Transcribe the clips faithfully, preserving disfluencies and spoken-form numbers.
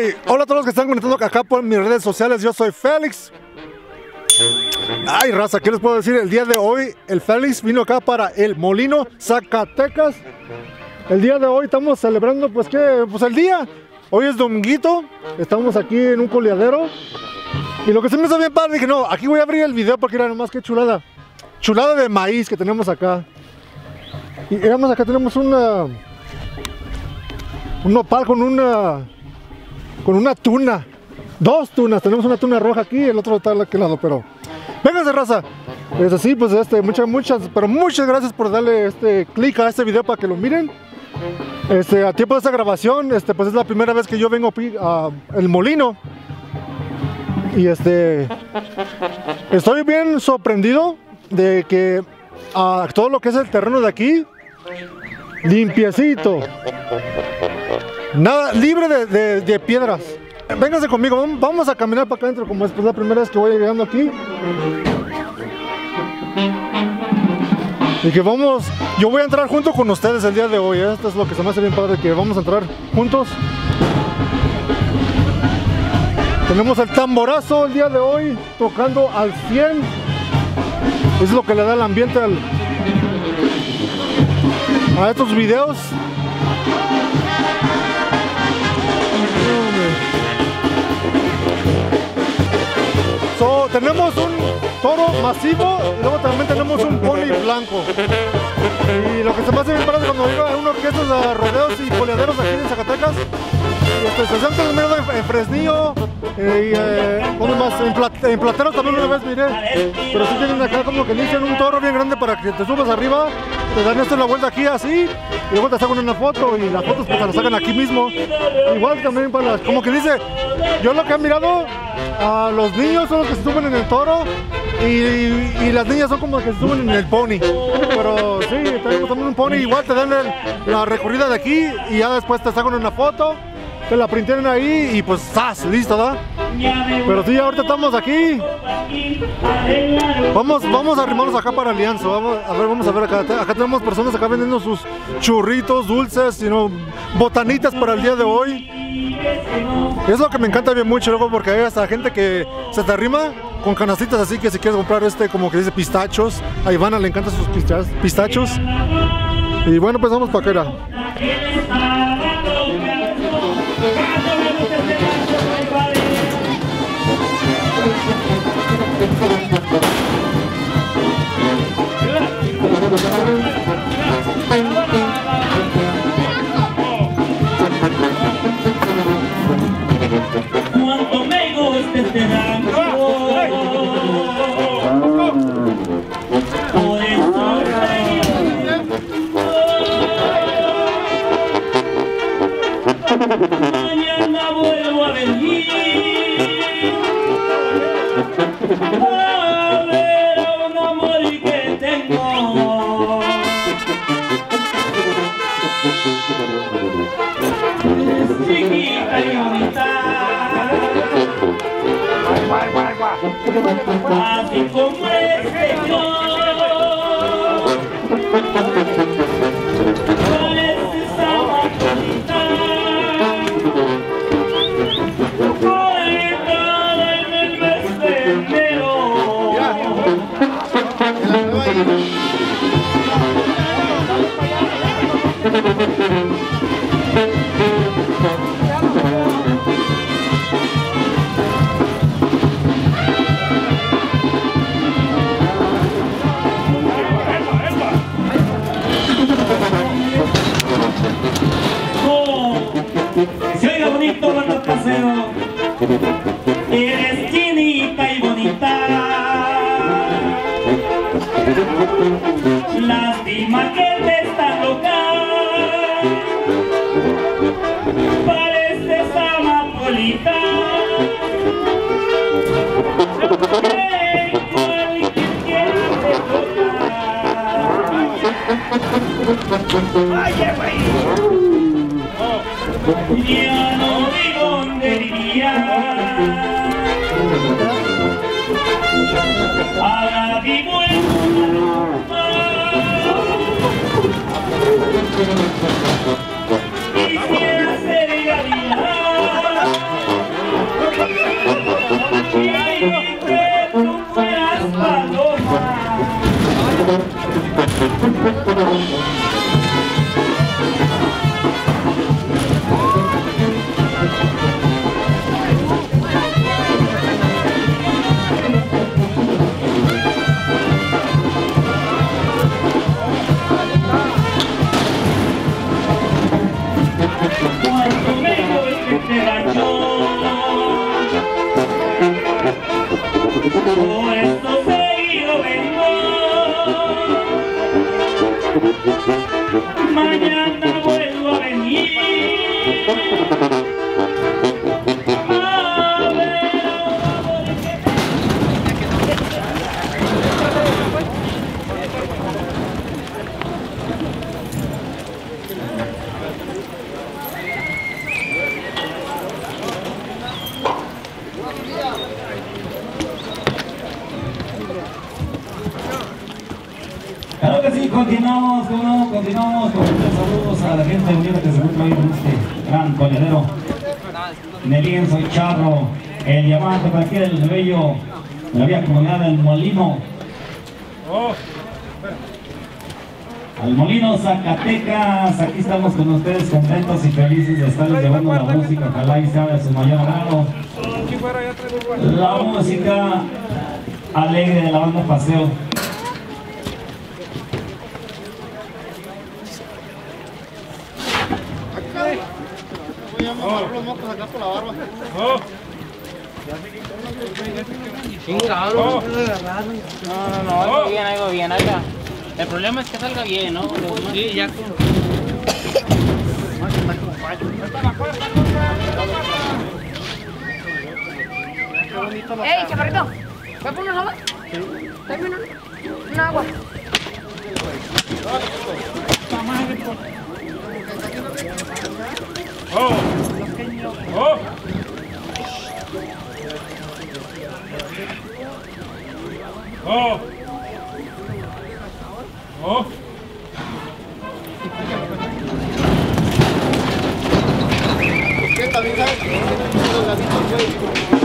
Hola a todos los que están conectando acá por mis redes sociales, yo soy Félix. Ay, raza, ¿qué les puedo decir? El día de hoy, el Félix vino acá para el Molino, Zacatecas. El día de hoy estamos celebrando, pues, ¿qué? Pues el día. Hoy es dominguito, estamos aquí en un coleadero. Y lo que se me hizo bien padre, dije, no, aquí voy a abrir el video porque era nomás que chulada. Chulada de maíz que tenemos acá. Y éramos acá, tenemos una... un nopal con una... con una tuna. Dos tunas, tenemos una tuna roja aquí, el otro está de aquel lado, pero... Vénganse, raza. Es así, pues, este, muchas, muchas, pero muchas gracias por darle este clic a este video para que lo miren. Este, a tiempo de esta grabación, este, pues es la primera vez que yo vengo a El Molino. Y este... estoy bien sorprendido de que a todo lo que es el terreno de aquí, limpiecito. Nada, libre de, de, de piedras. Vénganse conmigo, vamos a caminar para acá adentro, como es pues, la primera vez que voy llegando aquí. Y que vamos, yo voy a entrar junto con ustedes el día de hoy, ¿eh? Esto es lo que se me hace bien padre, que vamos a entrar juntos. Tenemos el tamborazo el día de hoy, tocando al cien. Es lo que le da el ambiente al, a estos videos. So, tenemos un toro masivo y luego también tenemos un pony blanco. Y lo que se me hace bien padre cuando iba a una orquesta de rodeos y coleaderos aquí en Zacatecas, y este, especialmente en, en Fresnillo, eh, y eh, ¿dónde más? En, Plat en Plateros también una vez miré, pero sí tienen acá como que dicen un toro bien grande para que te subas arriba, te dan esto la vuelta aquí así, y luego te sacan una foto y las fotos pues las sacan aquí mismo. Igual también para las, como que dice, yo lo que he mirado, a los niños son los que se suben en el toro y, y, y las niñas son como los que se suben en el pony. Pero sí, tenemos también un pony, igual te dan el, la recorrida de aquí y ya después te sacan una foto, te la printan ahí y pues ¡zas! Listo, ¿verdad? Pero sí, ahorita estamos aquí. Vamos, vamos a arrimarnos acá para Alianza. Vamos a ver, vamos a ver acá. Acá tenemos personas acá vendiendo sus churritos, dulces, sino botanitas para el día de hoy. Es lo que me encanta bien mucho, luego, porque hay hasta gente que se te arrima con canastitas así, que si quieres comprar este, como que dice pistachos. A Ivana le encantan sus pistachos. Y bueno, pues vamos para acá. Cuánto me gusta este rango, por eso mañana vuelvo a venir a ver a un amor que tengo. Es chiquita y bonita, así como este yo. Parece esa bonita, conectada en el mes de enero. Se oiga bonito, banda paseo. Eres chinita y bonita. Lástima que te está loca. Pareces amapolita. En cualquier quien te toca. Oye, güey. Ya no vi dónde vivía. Ahora vivo en una quisiera ser Gavilán. Claro que sí, continuamos, ¿no? Continuamos con muchos saludos a la gente unida que se encuentra ahí en este gran toledero. Nelín, soy Charro, el diamante, cualquiera el bello de la vía comunidad del Molino. Al Molino Zacatecas, aquí estamos con ustedes contentos y felices de estarles llevando la música, ojalá y sea de su mayor grado. La música alegre de la banda Paseo. Los mocos acá por la barba. Chingado. No, no, no, algo bien, algo bien, acá. El problema es que salga bien, ¿no? Sí, ya con... ¡Ey, chaparrito! ¿Voy por una agua? Sí. Dame una, una agua. ¡Oh! ¡Oh! ¡Oh! ¡Oh! ¿Qué también sabes que la vista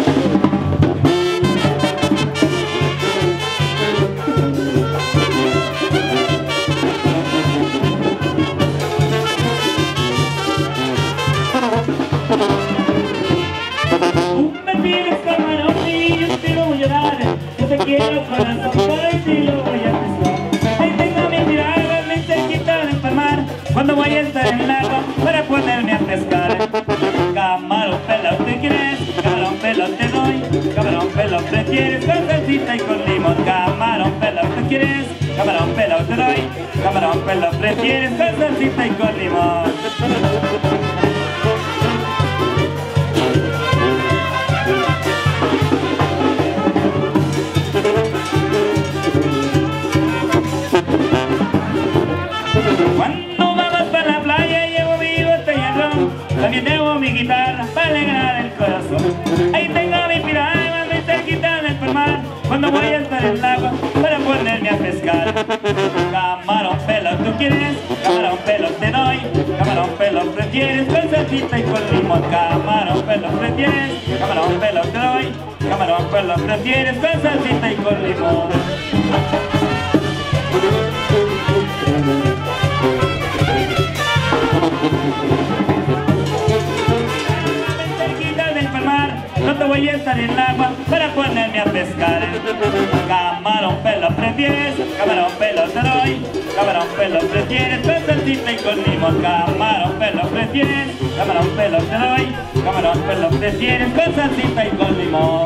Tú me pides camarón y yo te lo voy a dar. Yo te quiero corazón, pero y te lo voy a pescar. Ahí tengo mi tirada, me cerquita de enfermar. Cuando voy a estar en el agua para ponerme a pescar. Camarón pelado te quieres, camarón pelado te doy. Camarón pelado prefieres con salsita y con limón. Camarón pelado te quieres, camarón pelado te doy. Camarón pelado prefieres con salsita y con limón. Cuando vamos para la playa llevo mi botella de ron. También llevo mi guitarra para alegrar el corazón. Ahí tengo mi piragua muy cerquita del mar. Cuando voy a estar en el agua para ponerme a pescar. Camarón pelado tú quieres, camarón pelado te doy. Camarón pelado prefieres con salsita y con limón. Camarón pelado prefieres, camarón pelado te doy. Camarón pelado prefieres con salsita y con limón. Cerquita del palmar, pronto voy a estar en el agua para ponerme a pescar. Camarón pelo prefieres, camarón pelo te doy. Camarón pelo prefieres con salsita y con limón. Camarón pelo prefieres, camarón pelo te doy. Camarón pelo prefieres con salsita y con limón.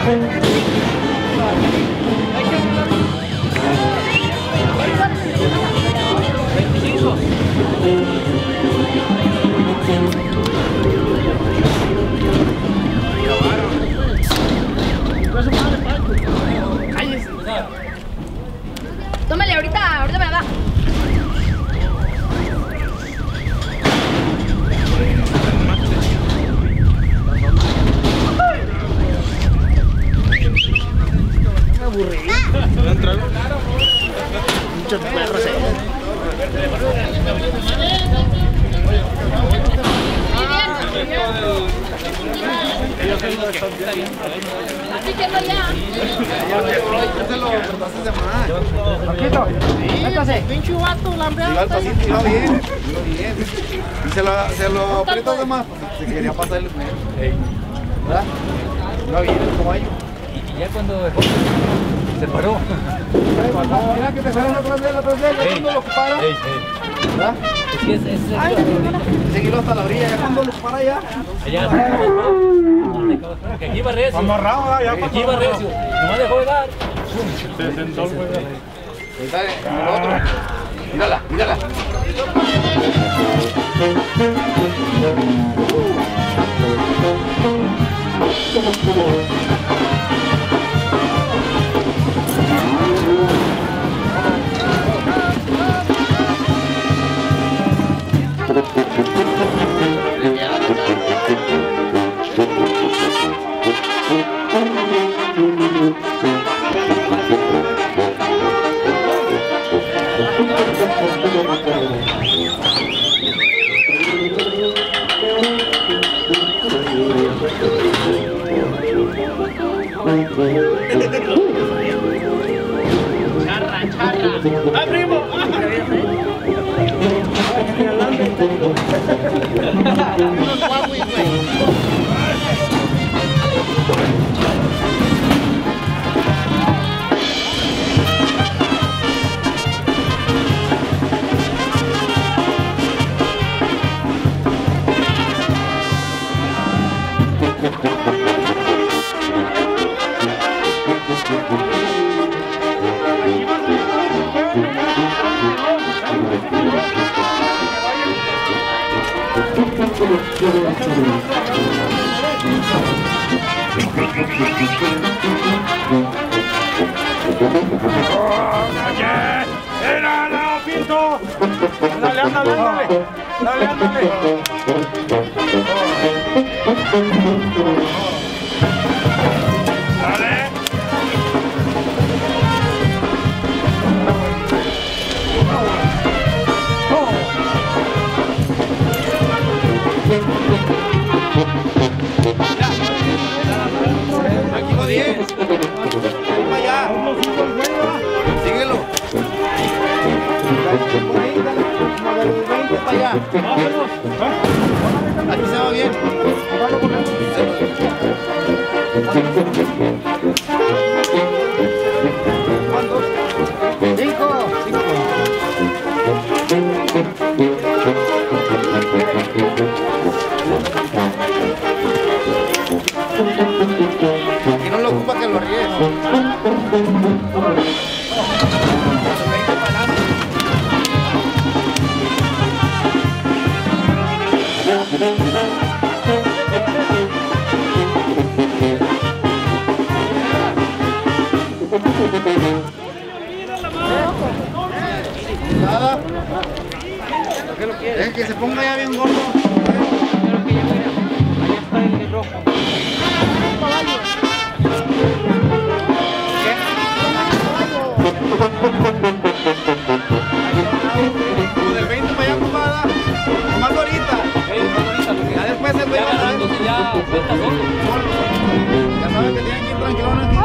Tómale ahorita, ahorita me la da. Me aburrí. Muchos perros, eh. Así que no ya. Marquito, métase. Pinche vato, lambeado. Iba al pasito, iba bien, iba bien. Y se lo, se lo apretó de más, se quería pasarle. ¿Verdad? Iba bien el caballo. Y ya cuando dejó, se paró. Mira que te salen atrás de él, atrás de él, ya cuando lo para. ¿Verdad? Es que ese es el Seguirlo hasta la orilla, ya cuando lo para ya. allá. Que aquí iba recio. Amarrado, ya. Aquí iba recio. Nomás dejó de dar. Se sentó el güey. Ahí está el otro. Mírala, mírala. Charra, charra. ¡Ah, primo! Unos guaguis, güey. ¡Era la Pinto! ¡Ándale, ándale, ándale! ¡Dale, ándale! ¡Dale! Aquí lo diez. Ahí para allá. Síguelo. Por ahí, dale. Como del veinte para allá. Aquí se va bien. ¿Cuántos? Cinco. Y no lo ocupa que lo ríe. Nada. ¿Por qué lo quieres? Es que se ponga ya bien gordo. Pero que ya mira, allá está el rojo. Como del veinte para allá, compada. Más ahorita. Ya después el güey va a saber. Ya, suelta solo. Ya saben que tienen que ir tranquilones aquí.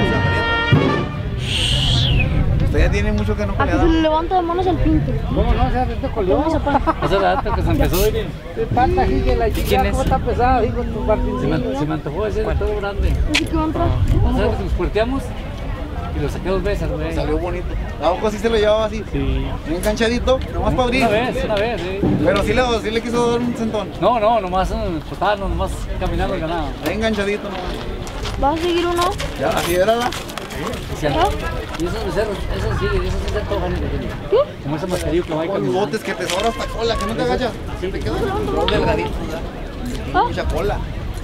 Usted ya tiene mucho que no A que se pelea. le levanta de manos al pinto. ¿Cómo no? Se hace este colión. Hace rato que se empezó a ir. ¿Qué pata, que la chica? ¿Quién es? ¿Cómo está pesado, hijo, tu Se Martincillo? me, se me antojó ese todo grande. Así que va a entrar. O sea, que nos puerteamos y lo saqué dos veces, güey. Salió bonito. A ojo sí se lo llevaba así. Sí. Bien canchadito, nomás para abrir. Una vez, una vez, sí. Pero sí le, sí le quiso dar un sentón. No, no, nomás, eh, pues estaba nomás caminando y ganado. Bien enganchadito nomás. ¿Vas a seguir uno? Ya, así era, ¿verdad? Sí. Y esos becerros, esos sí, esos sí están todos bonitos. ¿Qué? Como ese mascarillo que va a Con caminar. botes que te sobra hasta cola, que no te agachas. Sí, te quedas un delgadito, ¿verdad? ¿Ah? Mucha cola.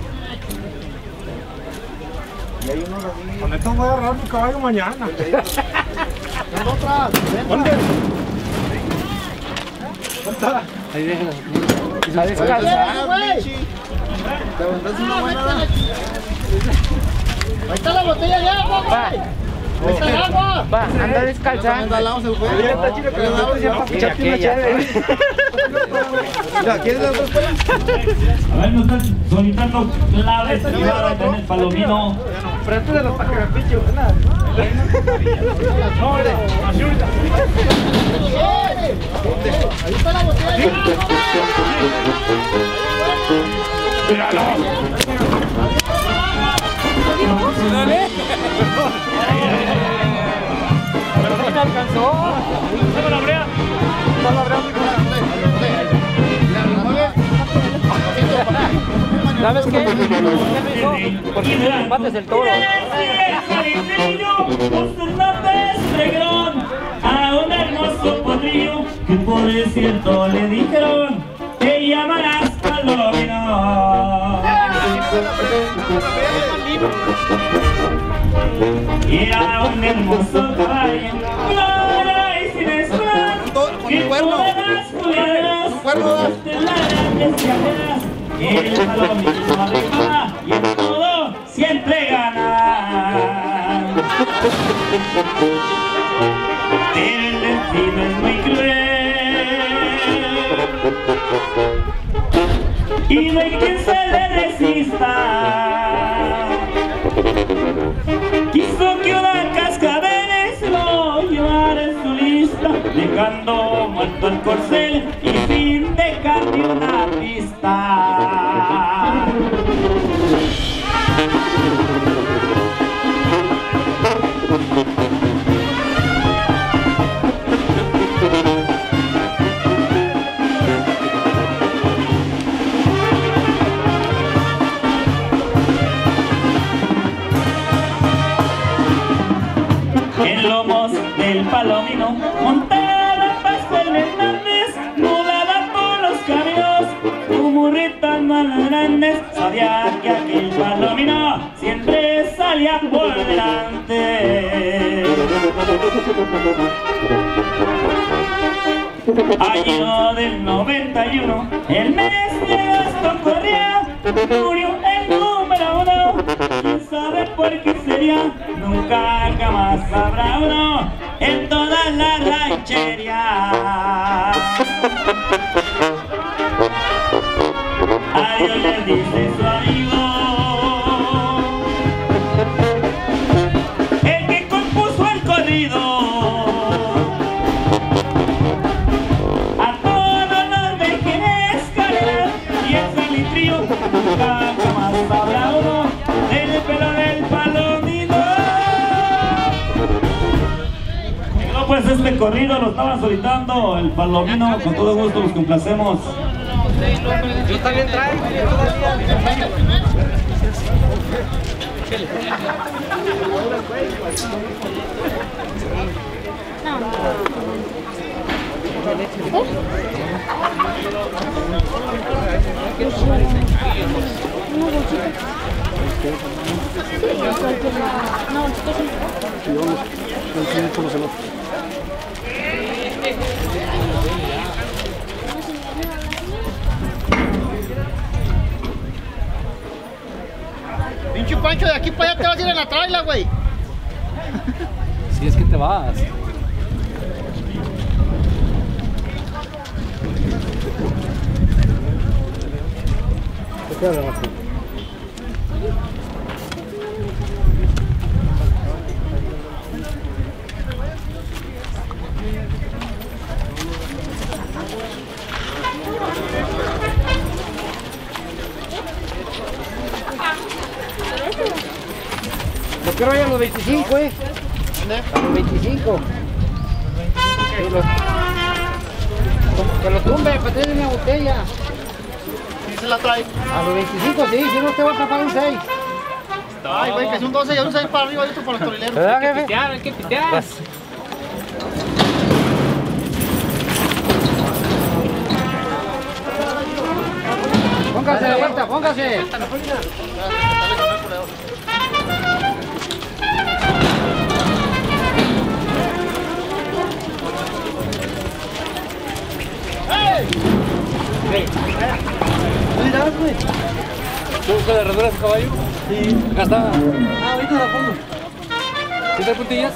Y hay unos así. Con esto voy a agarrar mi caballo mañana. ¿Dónde otra? ¿Dónde? ¿Dónde? Ahí déjala. A descansar, güey. Te aventaste una buena. Ahí está la botella de agua, güey. Ahí está el agua. Va, anda descalza. También dalamos el juego. Está chido que le damos ya para echarte una chévere. Mira, ¿quieres las dos pelas? A ver, nos están solicitando claves privadas en el Palomino. Pero tú de los para que me pinche, ¿verdad? No, hombre, así ahorita. Ahí está la botella de agua. ¡Míralo! Pero no me alcanzó. ¿Sabe la brea? ¿Sabe la brea? ¿Sabes qué? ¿Qué me hizo? Porque me empates el toro. A un hermoso potrillo que por cierto le dijeron te llamarás Palomino. Era un hermoso caballo, clara y sin escuela, que todas las culeras de las grandes carreras, el Palomino arriba y en todo siempre gana. El destino es muy cruel y no hay quien se le resista. Quiso que una cascabel se lo llevara en su lista, dejando muerto el corcel y sin dejarle una pista. En lomos del Palomino montaba Pascual Hernández, mudaba por los caminos, tu burritas más grandes, sabía que aquel Palomino siempre salía por delante. Año del noventa y uno, el mes de agosto corría, murió el número uno, quién sabe por qué sería, nunca jamás habrá uno en toda la ranchería. Adiós le dice su amigo, el que compuso el corrido. Nunca jamás habrá uno del pelo del Palomino. No, pues este corrido lo estaban solicitando el Palomino, con todo gusto los complacemos. Yo también traigo. Pinche Pancho, de aquí para allá te vas a ir en la traila, güey. Si es que te vas. Yo quiero ir a los veinticinco, eh. A los veinticinco. Que lo, que lo tumbe para tener una botella. ¿Sí se la trae? A los veinticinco, sí, si no te va a tapar un seis. Está Ay, güey, que son doce y un seis para arriba y otro para los torileros. ¿Verdad, Hay que jefe? pitear, hay que pitear. Pues, póngase de vuelta, póngase. ¿Tú buscas las herraduras de caballo? Sí. Acá está. Ah, ahorita la pongo. ¿Sí trae puntillas?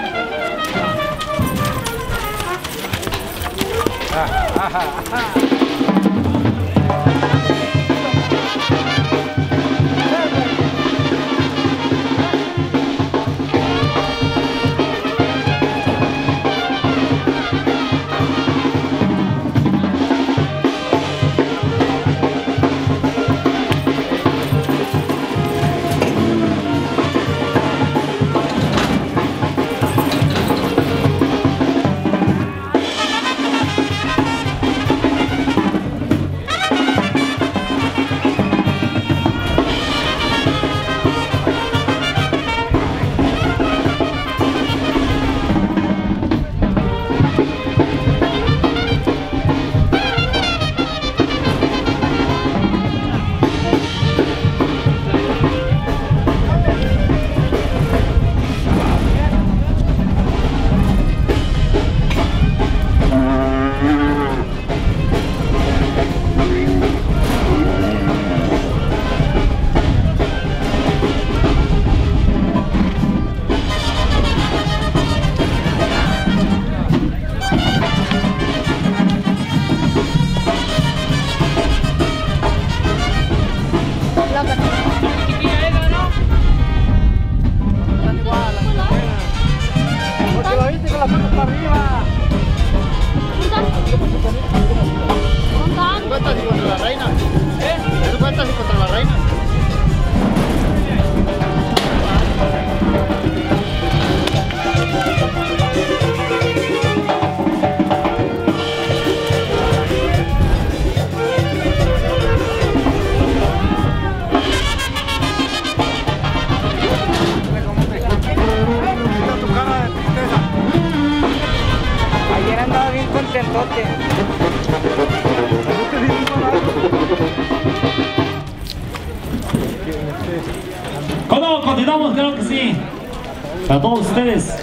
¿Cómo? Continuamos, claro que sí. Para todos ustedes,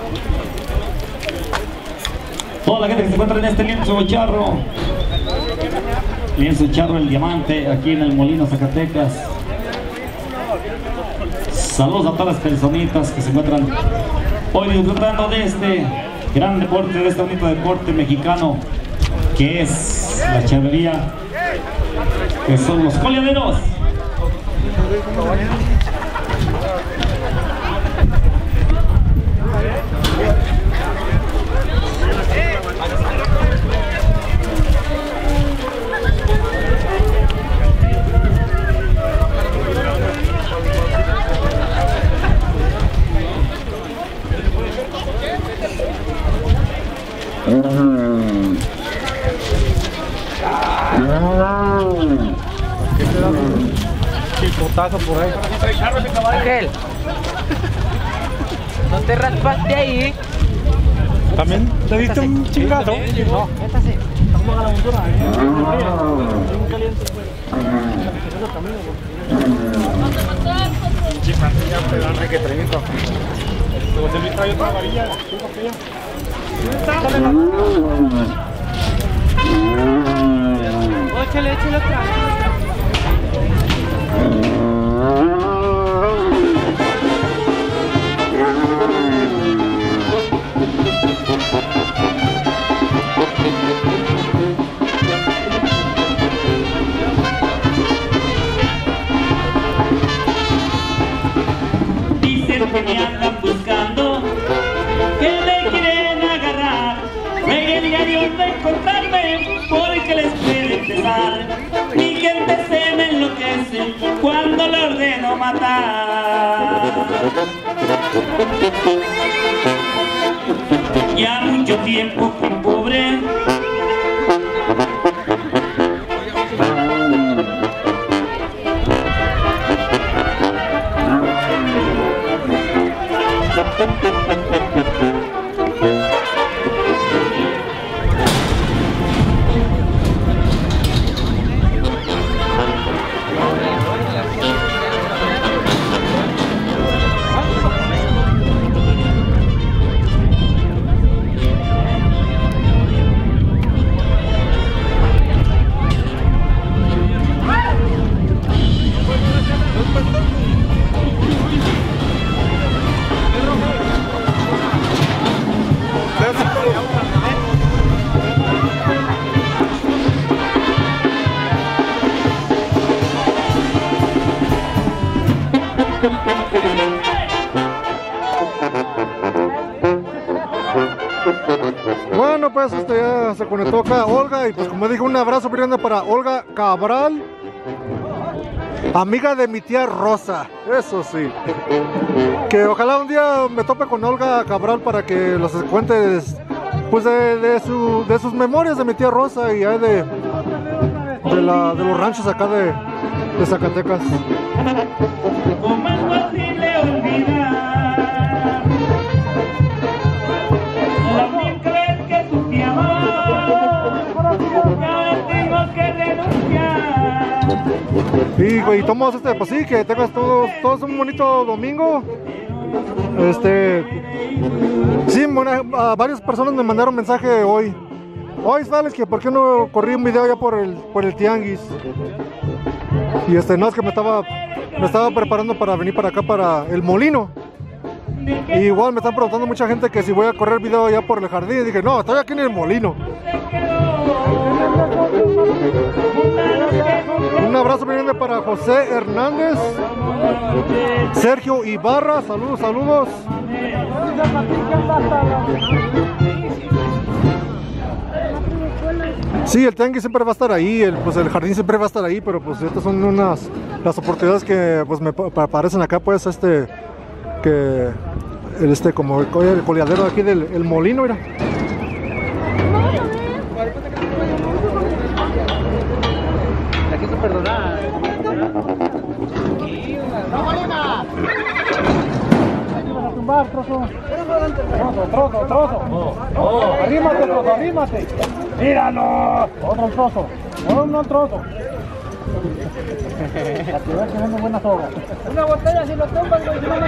toda la gente que se encuentra en este lienzo charro, lienzo charro El Diamante, aquí en el Molino, Zacatecas. Saludos a todas las personitas que se encuentran hoy disfrutando de este gran deporte, de este bonito deporte mexicano que es la charrería, que son los coleaderos. Chicotazo por ahí. Ángel, no te raspaste ahí. ¿También te diste un chingazo? No, métase. Estamos a la montura. Bien caliente. Pinche pantilla pedana que treinta. José Luis trae otra varilla. Échale, échale otra. Dicen que me andan buscando, que me quieren agarrar. Jueguen diarios de encontrarme, porque les puede empezar. Mi gente se me enloquece cuando lo ordeno matar. Ya mucho tiempo fui pobre, Bueno, pues este ya se conectó acá Olga y pues como dije, un abrazo muy grande para Olga Cabral, amiga de mi tía Rosa, eso sí. Que ojalá un día me tope con Olga Cabral para que los cuente pues de, de, su, de sus memorias de mi tía Rosa y de, de, la, de los ranchos acá de, de Zacatecas. ¿Cómo es posible olvidar la única vez que tú te amó? Ya tengo que renunciar. Y, y tomamos este, pues sí, que tengas todos, todos un bonito domingo. Este, sí, bueno, a varias personas me mandaron mensaje hoy. Hoy, ¿sabes que por qué no corrí un video ya por el, por el tianguis? Y este, no, es que me estaba, me estaba preparando para venir para acá, para el molino. Y igual me están preguntando mucha gente que si voy a correr video ya por el jardín. Y dije, no, estoy aquí en el molino. Un abrazo muy grande para José Hernández, Sergio Ibarra, saludos, saludos. Sí, el tianguis siempre va a estar ahí, el, pues el jardín siempre va a estar ahí, pero pues estas son unas las oportunidades que pues me aparecen acá, pues este que el este como el, el coleadero aquí del el molino, mira. Aquí se perdona. A tumbar, trozo. Trozo, trozo, trozo. Oh, arrímate, trozo, arrímate. ¡Míralo! Otro trozo. Otro trozo. La ciudad tiene buena soga. Una botella si lo tomas, no me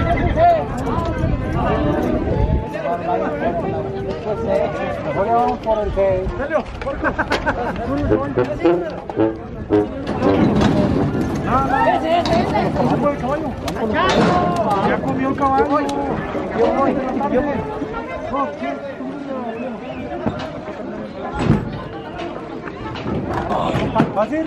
Mejor ya vamos por el que... ¡Sergio! No, no. Ese, ese, ese. Vamos por el caballo. Ya comió el caballo. Yo voy, yo voy. ¿Fácil?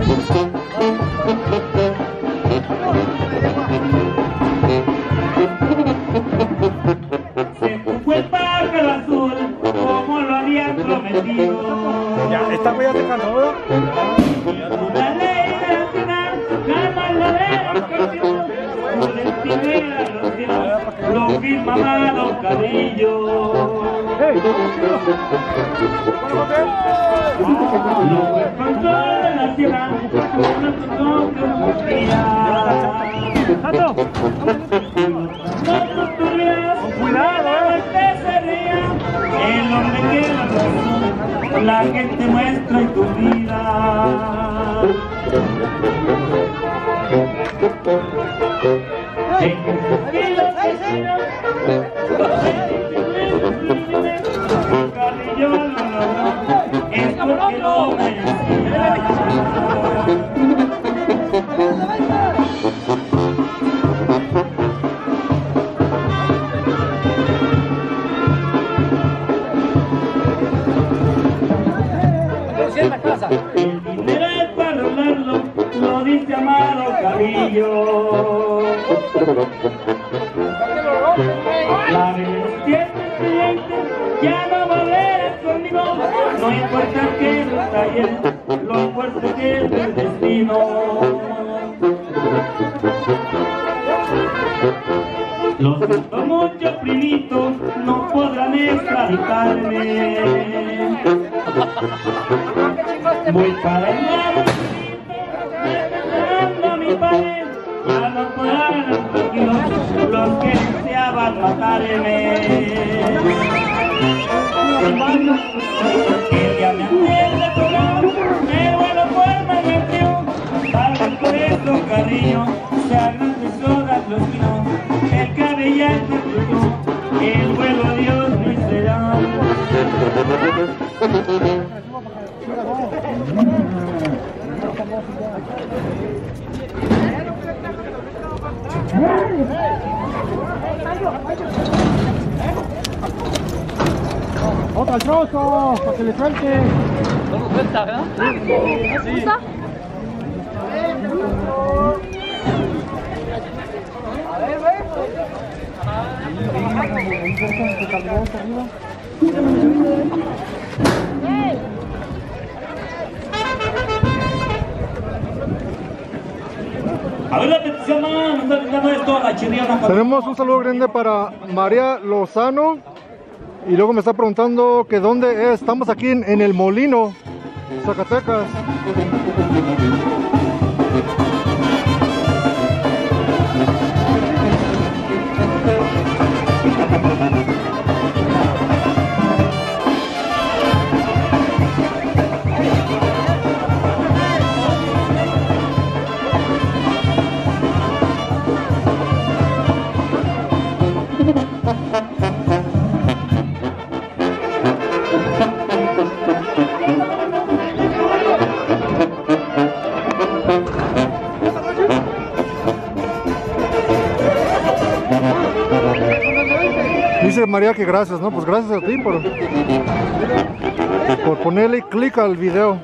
Se fue el pájaro azul como lo habían prometido. Ya, esta ya te cansó, ¿verdad? La ley nacional jamás la dejaron. Por el primera lo firmaba Don Cadillo. Lo encontró en la ciudad, no se confía. Cuidado, el hombre que la razón, la gente muestra en tu vida. Carrillo lo logró, es porque lo merecía. El dinero es para lograrlo, lo dice Amado Carrillo. La veintisiete cliente ya no volverás conmigo, no importa que no talle, lo fuerte que es el destino. Lo siento mucho, primito, no podrán extraditarme. Voy para el lado, a mi padre, ya no podrán tranquilos los que se pensaban matarme. El día me antes de tocar, el vuelo fue me metió, tal vez por eso cariño se agradeció de alucinó, el cabellar me tuyo, el vuelo Dios me será. Otra trozo, para que le suelte. No lo suelta, ¿verdad? ¿Sí? ¿Gusta? A ver la petición, no, no está gritando esto, la chirriana. Tenemos un saludo grande para María Lozano. Y luego me está preguntando que dónde es. Estamos aquí en, en El Molino, Zacatecas. Dice María que gracias, ¿no? Pues gracias a ti por, por ponerle clic al video.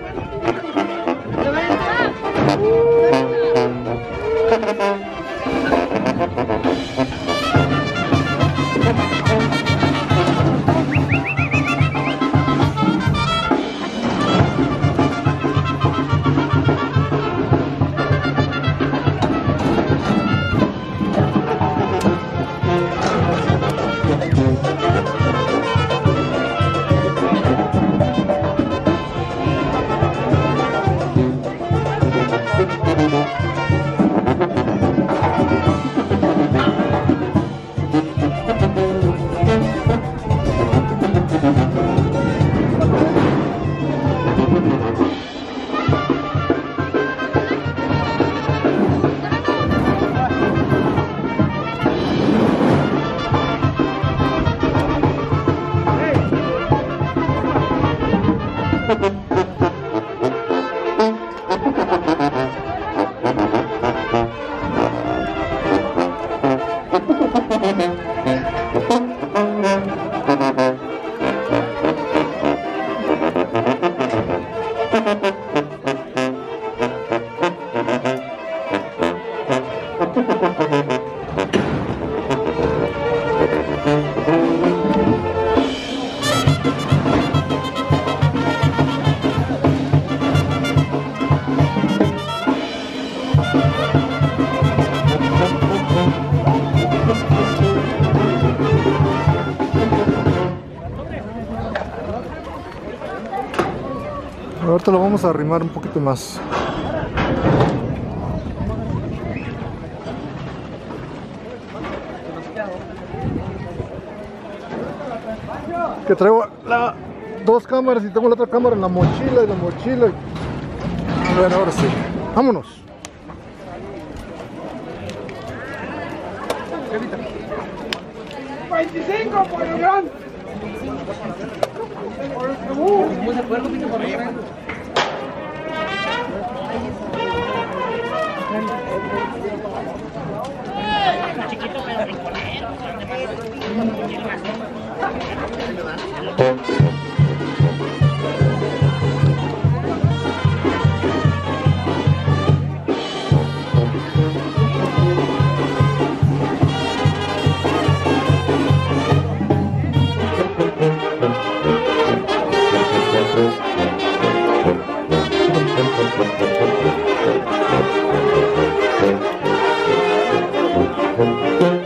Ahorita lo vamos a arrimar un poquito más. Que traigo la, dos cámaras y tengo la otra cámara en la mochila y la mochila. A ver, ahora sí. Vámonos. veinticinco por el gran. ¿Cómo se puede Lupito por arriba? Chiquito pero rinconero. Thank you.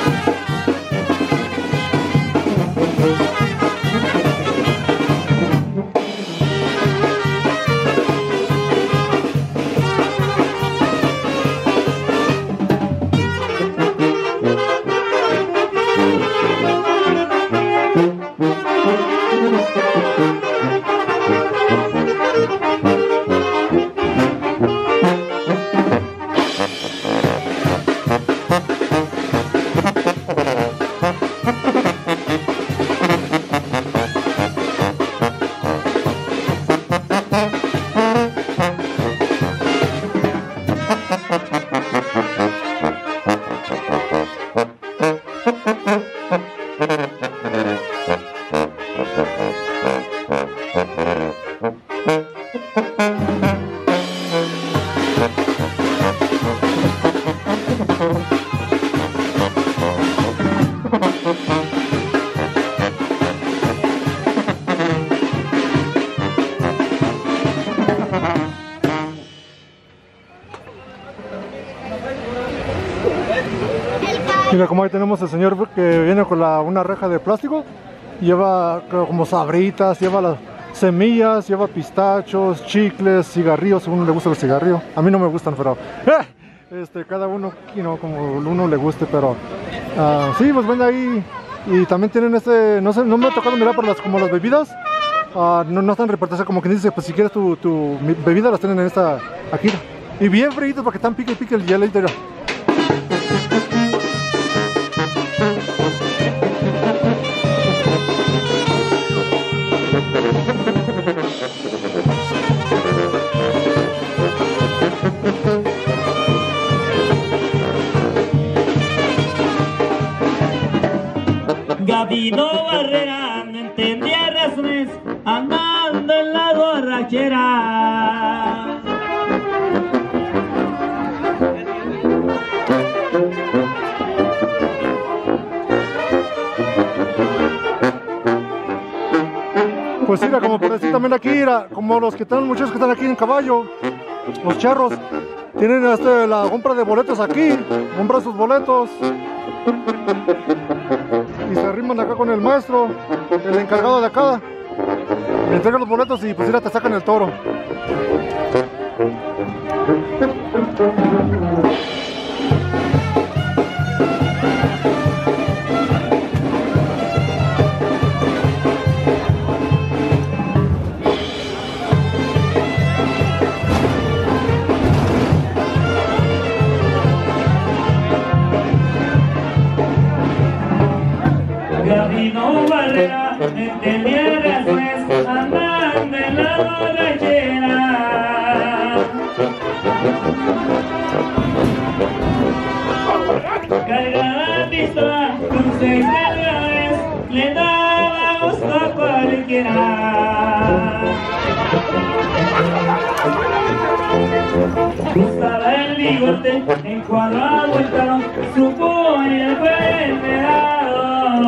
Mira como ahí tenemos al señor que viene con la, una reja de plástico, lleva como sabritas, lleva las semillas, lleva pistachos, chicles, cigarrillos, según le gusta el cigarrillo. A mí no me gustan, pero eh, este, cada uno, you know, como uno le guste, pero uh, sí, pues ven ahí. Y también tienen este, no sé, no me ha tocado mirar por las, como las bebidas, uh, no, no están repartidas, como que dice, pues si quieres tu, tu bebida las tienen en esta, aquí. Y bien fritos porque están pique y pique el hielo. Gabino Barrera no entendía razones andando en la borrachera. Pues mira, como por decir también aquí, era, como los que están, muchos que están aquí en caballo, los charros, tienen este, la compra de boletos aquí, compran sus boletos y se arriman acá con el maestro, el encargado de acá, le entregan los boletos y pues mira, te sacan el toro. Gabino Barrera entendía razones andando en la borrachera. Cargada pistola con seis cargadores le daba gusto a cualquiera. Usaba el bigote en cuadro abultado, su puño fue enredado.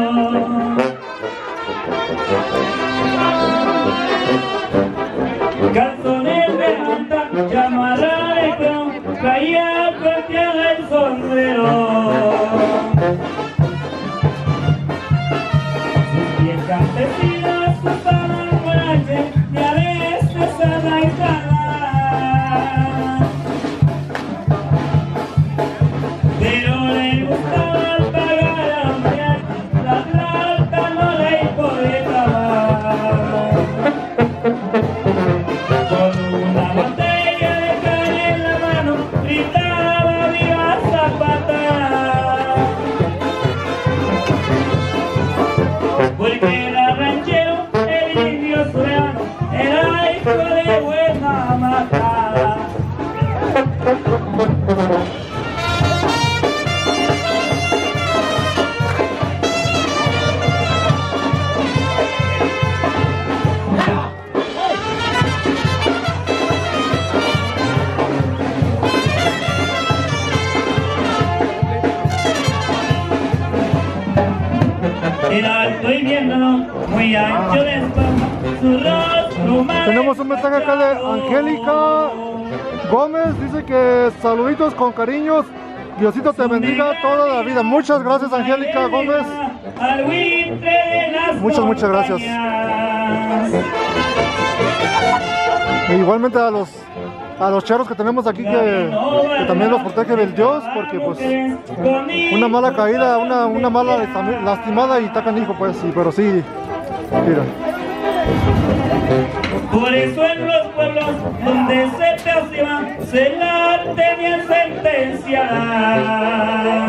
Calzones de manta, chamarra de crown, caía plateada el sombrero. Sus pies campesinos usaban guarache y a veces arraigadas. Pero le gustaba pagar a hombrear, la plata no le importaba. Con una botella de caña en la mano, gritaba viva Zapata. Porque era ranchero, el indio suriano, era hijo de buena matada. Era alto y viéndolo, muy ancho de espalda, su rostro más. Tenemos un mensaje acá de Angélica Gómez, dice que saluditos con cariños Diosito te bendiga toda la vida. Muchas gracias, Angélica Gómez. Muchas, muchas gracias. E igualmente a los a los charros que tenemos aquí que, que también los protege del Dios, porque pues una mala caída, una, una mala lastimada y está canijo, pues sí, pero sí, mira. Por eso en los pueblos donde se te hacía, se la tenían sentenciada.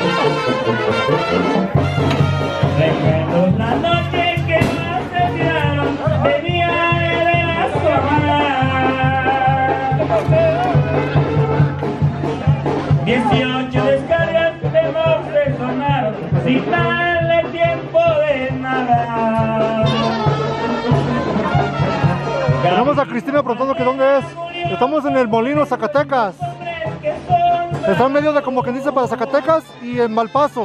Recuerdo la noche que más se tiraron, venía de la dieciocho descargas de voces sonaron, sin darle tiempo de nada. Tenemos a Cristina preguntando que dónde es. Estamos en el Molino, Zacatecas. Está en medio de, como quien dice, para Zacatecas y en Malpaso.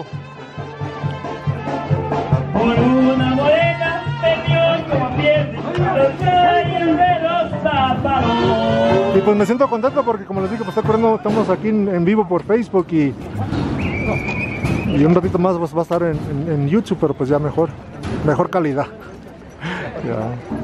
Por una morena vendió como pierde los calles de los zapatos. Y pues me siento contento porque, como les dije, pues está corriendo, estamos aquí en, en vivo por Facebook y, y un ratito más pues, va a estar en, en, en YouTube, pero pues ya mejor, mejor calidad. Ya.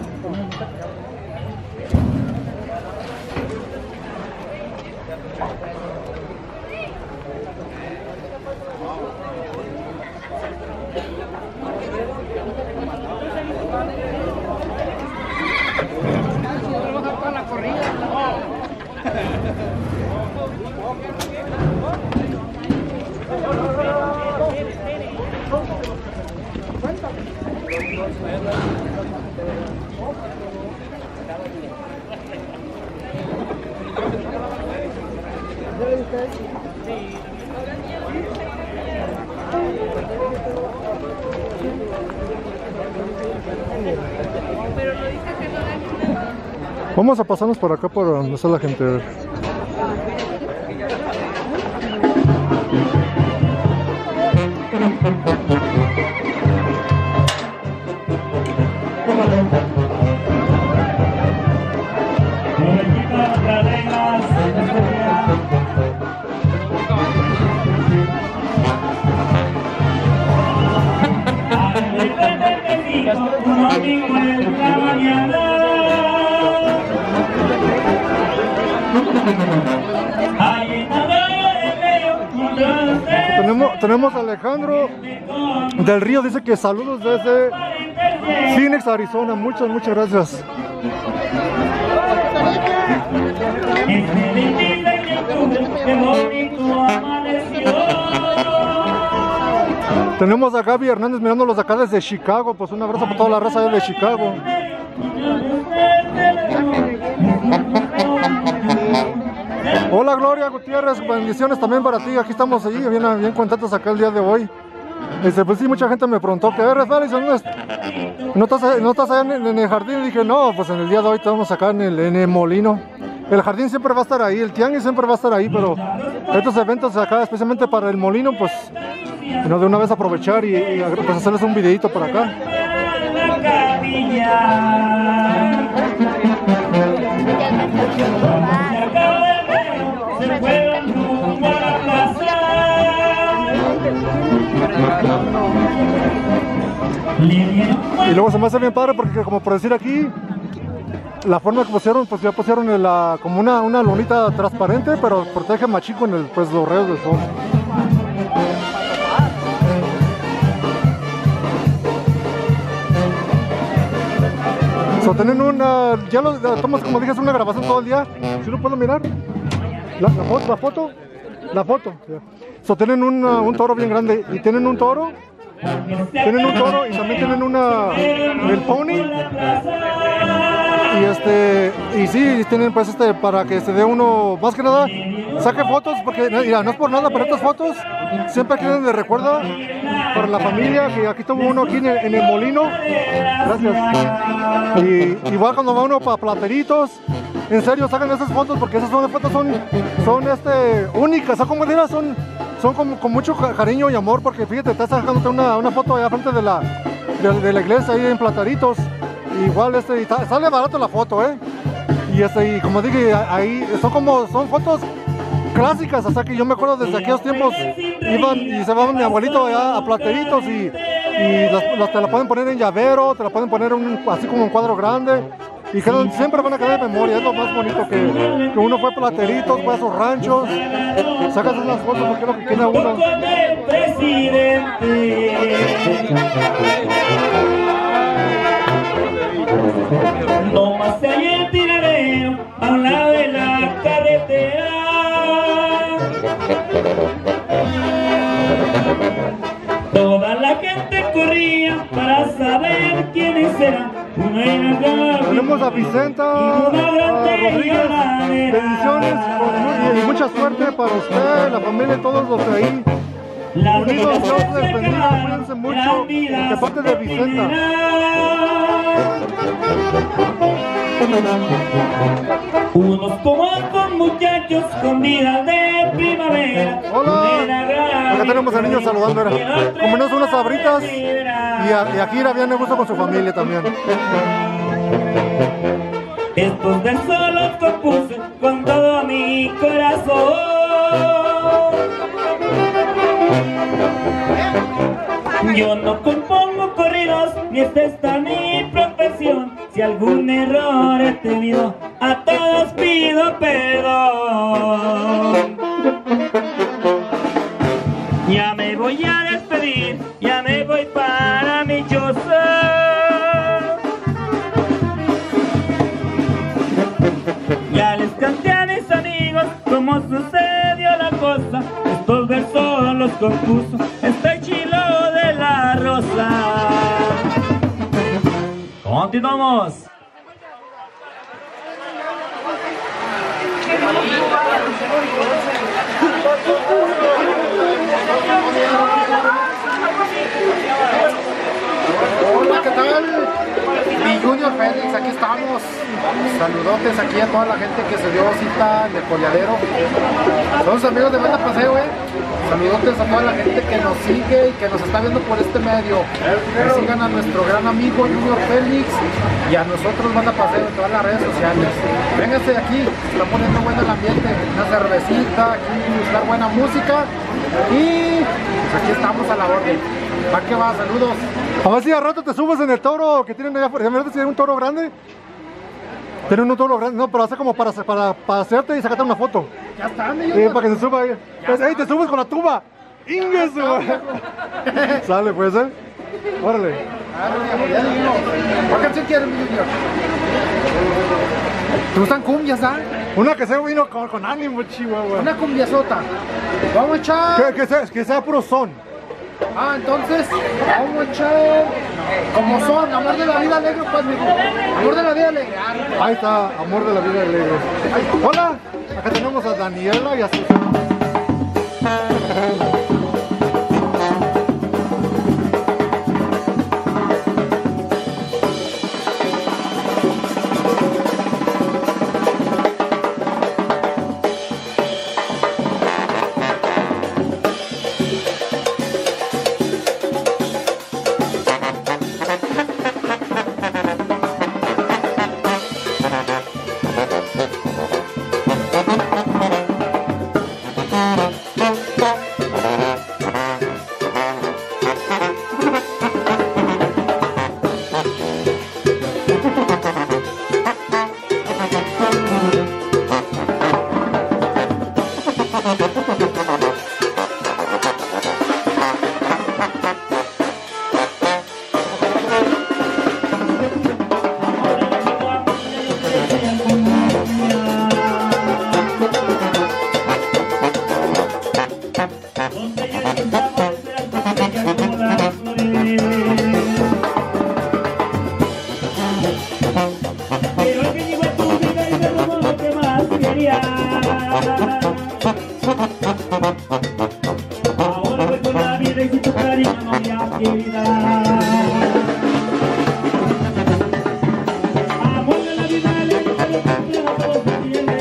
Vamos a pasarnos por acá por donde está la gente. Tenemos, tenemos a Alejandro del Río, dice que saludos desde Phoenix, Arizona. Muchas, muchas gracias. Tenemos a Gaby Hernández mirándolos acá desde Chicago. Pues un abrazo para toda la raza de Chicago. Hola Gloria Gutiérrez, bendiciones también para ti. Aquí estamos ahí, bien, bien contentos acá el día de hoy. Este, pues sí, mucha gente me preguntó que eres Félix, ¿no estás, no estás, no estás allá en, en el jardín? Y dije, no, pues en el día de hoy estamos acá en el, en el molino. El jardín siempre va a estar ahí, el tianguis siempre va a estar ahí, pero estos eventos acá, especialmente para el molino, pues no, de una vez aprovechar y, y pues hacerles un videito por acá. Y luego se me hace bien padre porque, como por decir aquí, la forma que pusieron, pues ya pusieron el, la, como una, una lonita transparente, pero protege machín con el, pues, los reos del fondo. So, tienen una, ya lo tomamos, como dije, es una grabación todo el día. ¿Sí lo puedo mirar? La, la foto, la foto, la foto. Yeah. So, tienen una, un toro bien grande y tienen un toro, tienen un toro y también tienen una, el pony. Y este, y sí, tienen pues este, para que se dé uno, más que nada, saque fotos, porque mira, no es por nada, pero estas fotos siempre quedan de recuerdo para la familia, que aquí tuvo uno aquí en el, en el molino. Gracias. Y igual cuando va uno para Plateritos, en serio, sacan esas fotos, porque esas son, fotos son, son este, únicas, son como dirás, son, son con, con mucho cariño y amor, porque fíjate, estás sacándote una, una foto allá frente de la, de, de la iglesia, ahí en Plateritos. Igual este, sale barato la foto, eh. Y este, y como dije, ahí son como, son fotos clásicas, hasta que yo me acuerdo desde aquellos tiempos iban y se van mi abuelito allá a Plateritos y, y las, las, te la pueden poner en llavero, te la pueden poner un, así como un cuadro grande y quedan, siempre van a quedar en memoria. Es lo más bonito que, que uno fue a Plateritos, fue a sus ranchos, sacas unas fotos porque es lo que tiene uno. No más allá el tiradero a un lado de la carretera. Toda la gente corría para saber quiénes eran. Tenemos a Vicenta a Rodríguez, bendiciones y, y mucha suerte para usted, la familia y todos los de ahí. Unidos, Dios les bendiga, cuídense mucho, de parte de Vicenta. Unos como con muchachos con vida de primavera. Hola, acá tenemos al niño saludando, era. Comernos unas sabritas y a, y a Kira bien me gusta con su familia también. Estos versos los compuse con todo mi corazón. Yo no compongo corridos, ni esta está mi profesión. Si algún error he tenido, a todos pido perdón. Ya me voy a despedir, ya me voy para mi choza. Ya les canté a mis amigos cómo sucedió la cosa. Estos versos los compuso este chilo de la rosa. Continuamos. Hola, ¿qué tal? Mi Junior Félix, aquí estamos. Saludotes aquí a toda la gente que se dio cita en el Coleadero. Somos amigos de Banda Paseo, eh. Saludotes a toda la gente que nos sigue y que nos está viendo por este medio. Que sigan a nuestro gran amigo Junior Félix y a nosotros Banda Paseo en todas las redes sociales. Vénganse de aquí, se está poniendo bueno el ambiente, una cervecita, aquí buscar buena música y pues aquí estamos a la orden. ¿Va que va? Saludos. A ver si al rato te subes en el toro que tienen allá afuera. ¿Me ves si hay un toro grande? Tienen un toro grande, no, pero hace como para, para, para hacerte y sacarte una foto. Ya está, mi eh, para que se suba ahí. Pues, ¡ey, te subes con la tuba! ¡Ingues! Sale pues, eh. Órale. ¿Cuál canción quieres, mi Junior? ¿Te gustan cumbias, ah? Una que sea vino con, con ánimo, chihuahua. Una cumbiasota. Vamos a echar. Que, que, sea, que sea puro son. Ah, entonces, vamos a echar como son, amor de la vida alegre, pues, mijo. Amor de la vida alegre. Ahí está, amor de la vida alegre. Hola, acá tenemos a Daniela y a Susana. Ahora voy con la vida y si tu cariño no me ha querido. Amor de la vida, le digo que la cosa tiene.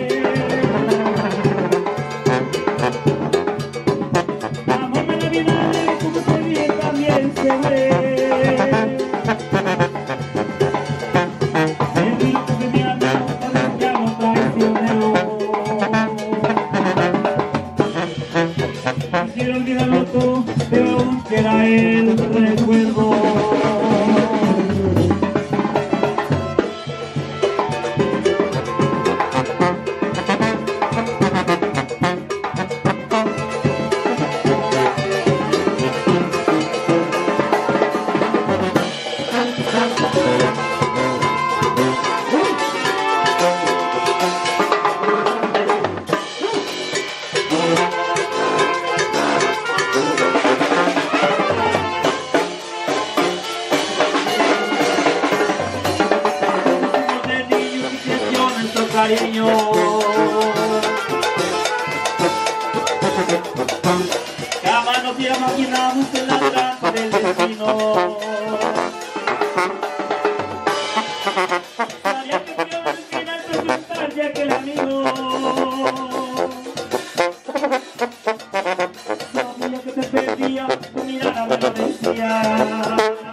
Amor de la vida, le digo que se viene también se ve. El rico que me ha dado, ya no traicionó. queda el recuerdo. Cariño, jamás nos imaginamos en la trampa del destino. Sabía que te iba a final presentar de aquel amigo. Sabía que te perdía, tu mirada me lo decía.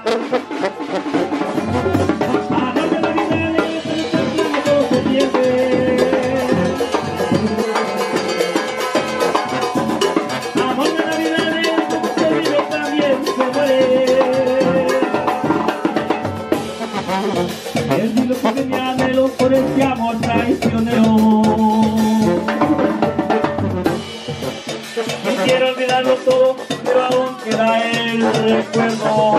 Por este amor traicionero, quisiera olvidarlo todo, pero aún queda el recuerdo.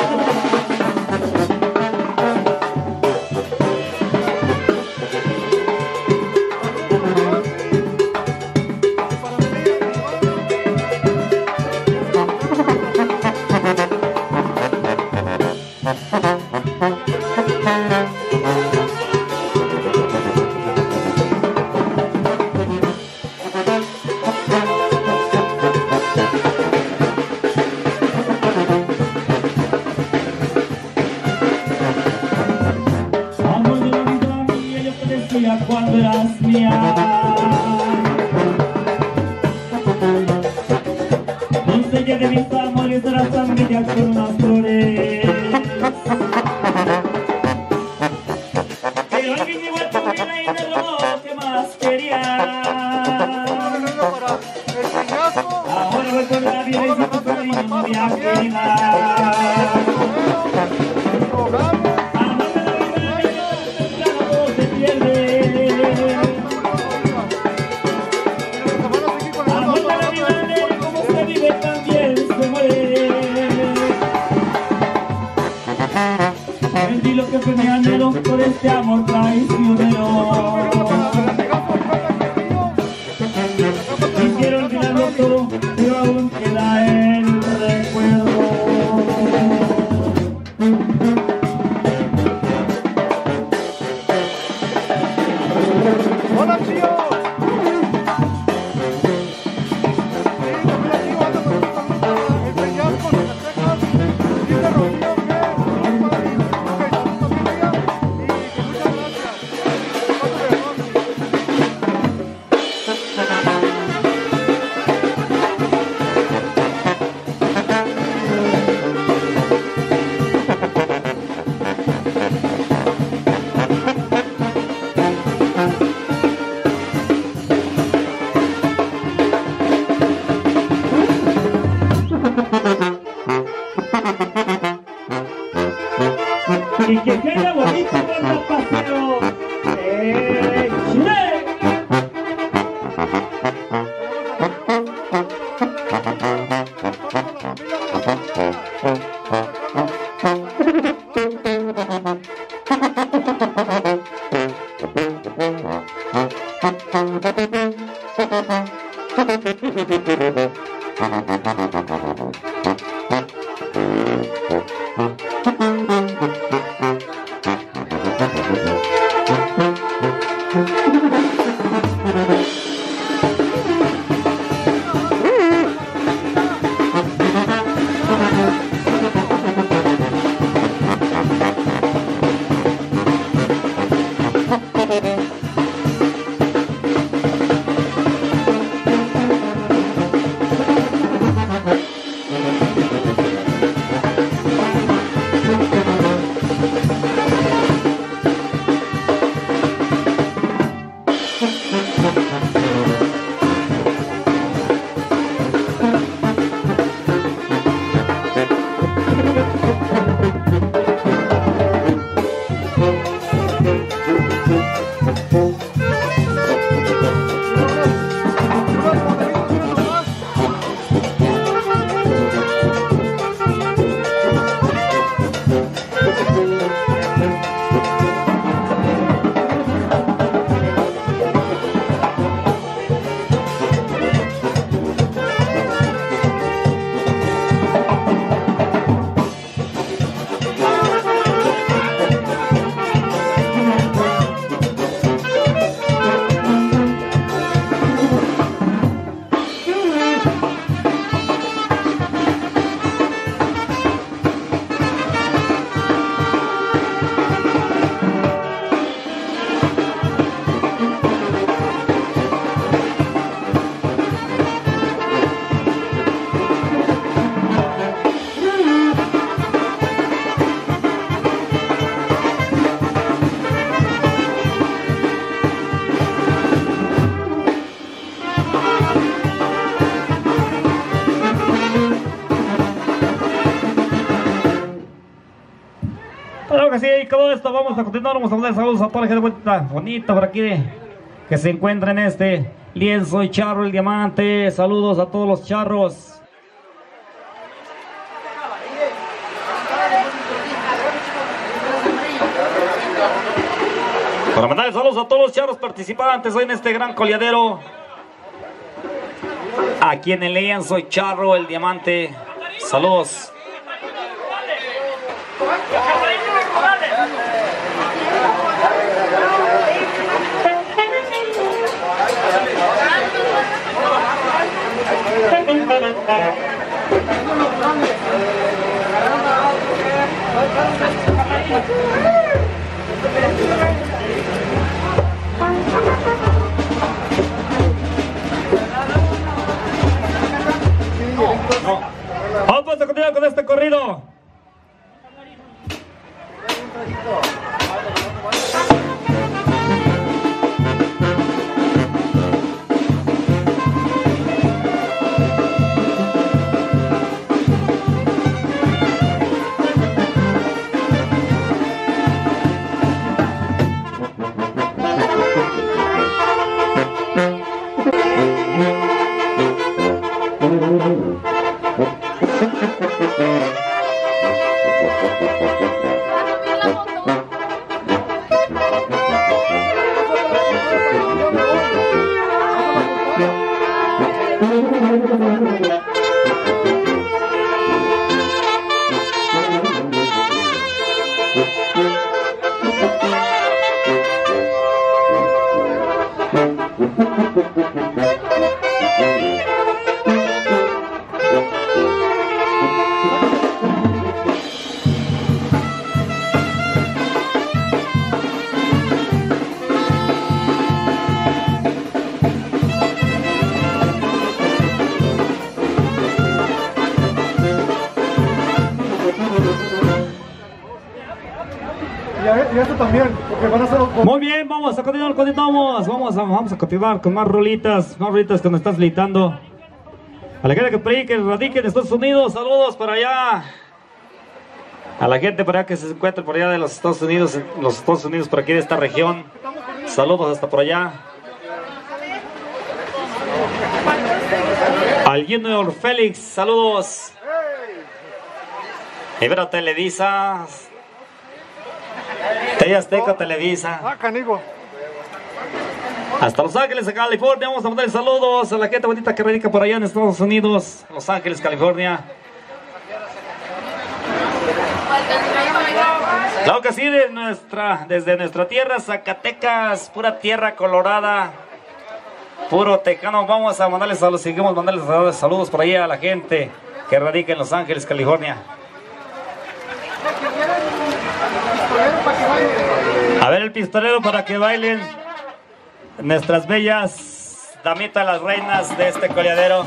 Cuando eras mía, doncella de mis amores, eras tan bella con unas flores. Pero alguien llegó a tu vida y te robó lo que más quería. Ahora voy por la vida y si tu cariño no me aquila. Perdí lo que fue mi anhelo por este amor traicionero. Quisiera olvidarlo todo, pero aún queda el recuerdo. ¡Hola, tío! Y que quede bonito con los paseos. ¡Eh, chile! Claro que sí, y todo esto vamos a continuar, vamos a mandar saludos a toda la gente bonita, bonita por aquí que se encuentra en este lienzo y Charro el Diamante. Saludos a todos los charros. Para mandar saludos a todos los charros participantes hoy en este gran coleadero. Aquí en el lienzo y Charro el Diamante. Saludos. No. Vamos a continuar con este corrido. Y esto también, porque van a ser... Muy bien, vamos a continuar, continuamos. Vamos a, vamos a continuar con más rolitas, más rolitas que nos están felicitando. A la gente que por ahí, que radique en Estados Unidos, saludos para allá. A la gente por allá que se encuentra por allá de los Estados Unidos, los Estados Unidos por aquí de esta región. Saludos hasta por allá. Al Junior Félix, saludos. Ibero Televisa. T V Azteca Televisa. Ah, canigo. Hasta Los Ángeles, California. Vamos a mandar saludos a la gente bonita que radica por allá en Estados Unidos, Los Ángeles, California. Claro que sí, de nuestra, desde nuestra tierra, Zacatecas, pura tierra colorada, puro tejano. Vamos a mandarles saludos, seguimos mandarles saludos por allá a la gente que radica en Los Ángeles, California. A ver el pistolero para que bailen nuestras bellas damitas, las reinas de este coleadero.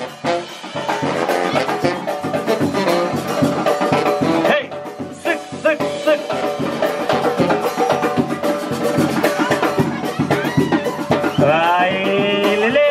¡Hey! ¡Sic, sic, sic! ¡Bailele!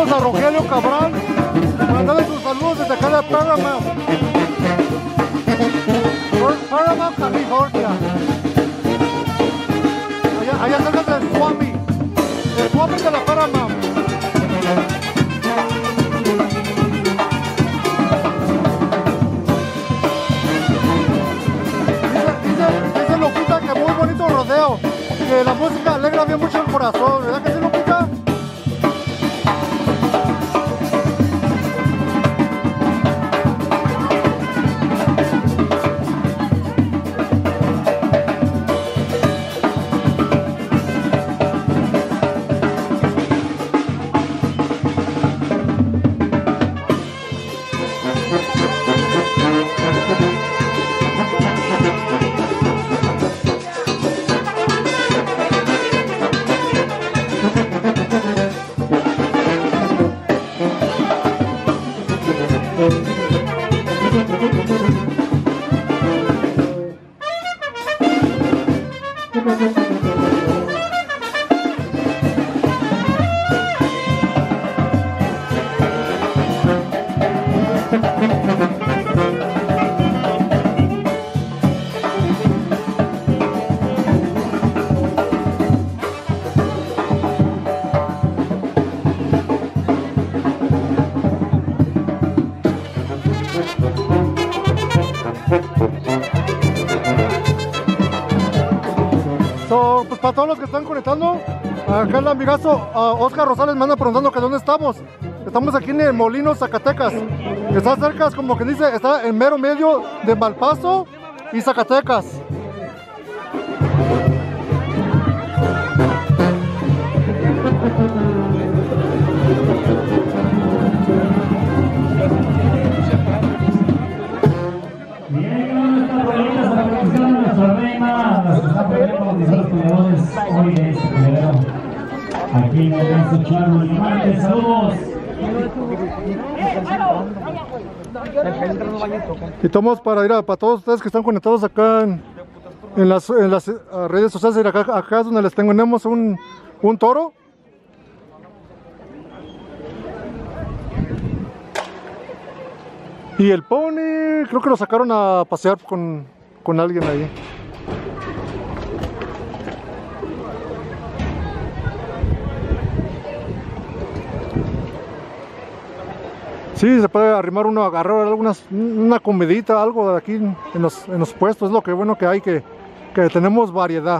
saludos a Rogelio Cabral. Mandarle sus saludos desde acá de Paramount. Paramount, California. Allá, allá cerca del Swami. El Swami de la Paramount. Rodeo, que la música alegra bien mucho el corazón, ¿verdad que sí, Lupita? So, pues para todos los que están conectando, acá el amigazo uh, Oscar Rosales me anda preguntando que dónde estamos. Estamos aquí en el Molino, Zacatecas. Está cerca, como que dice, está en mero medio de Malpaso y Zacatecas. Aquí en el Charro, y saludos. Y tomamos para ir a, para todos ustedes que están conectados acá en, en las, en las uh, redes sociales. Acá, acá es donde les tenemos un, un toro. Y el pony, creo que lo sacaron a pasear con, con alguien ahí. Sí, se puede arrimar uno, agarrar algunas, una comidita, algo de aquí en los, en los puestos. Es lo que bueno que hay, que, que tenemos variedad.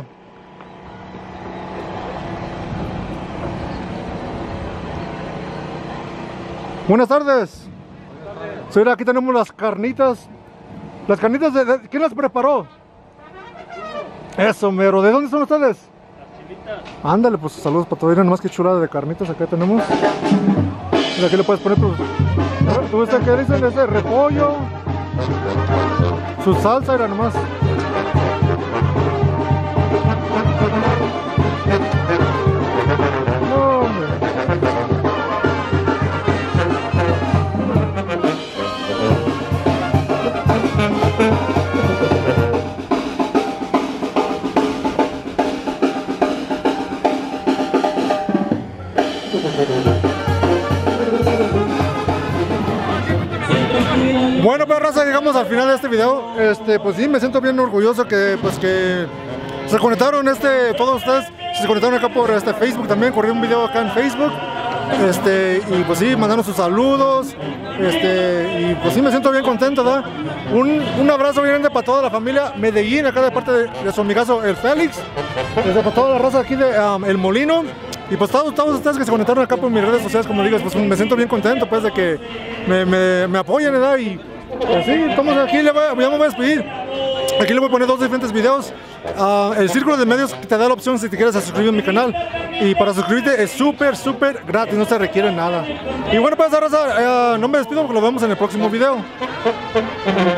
Buenas tardes. Sí, aquí tenemos las carnitas. Las carnitas, de, de ¿quién las preparó? Eso, mero. ¿De dónde son ustedes? Las chilitas. Ándale, pues saludos para todos. Nomás que chulada de carnitas acá tenemos. Mira, aquí le puedes poner tu... ¿Tú ves qué dicen? Ese repollo. Su salsa era nomás. No, hombre. Bueno, pues raza, llegamos al final de este video. Este, pues sí, me siento bien orgulloso que pues que se conectaron este, todos ustedes se conectaron acá por este Facebook también, corrí un video acá en Facebook. Este, y pues sí, mandaron sus saludos. Este, y pues sí, me siento bien contento, ¿verdad? Un, un abrazo bien grande para toda la familia Medellín, acá de parte de, de su amigazo el Félix, desde para toda la raza aquí de um, El Molino. Y pues todos, todos ustedes que se conectaron acá por mis redes sociales, como digo, pues me siento bien contento pues de que me, me, me apoyen, ¿verdad? Y pues sí, estamos aquí, le voy, ya me voy a despedir. Aquí le voy a poner dos diferentes videos. Uh, el Círculo de Medios te da la opción si te quieres suscribir a mi canal. Y para suscribirte es súper, súper gratis, no se requiere nada. Y bueno, pues raza, uh, no me despido porque lo vemos en el próximo video.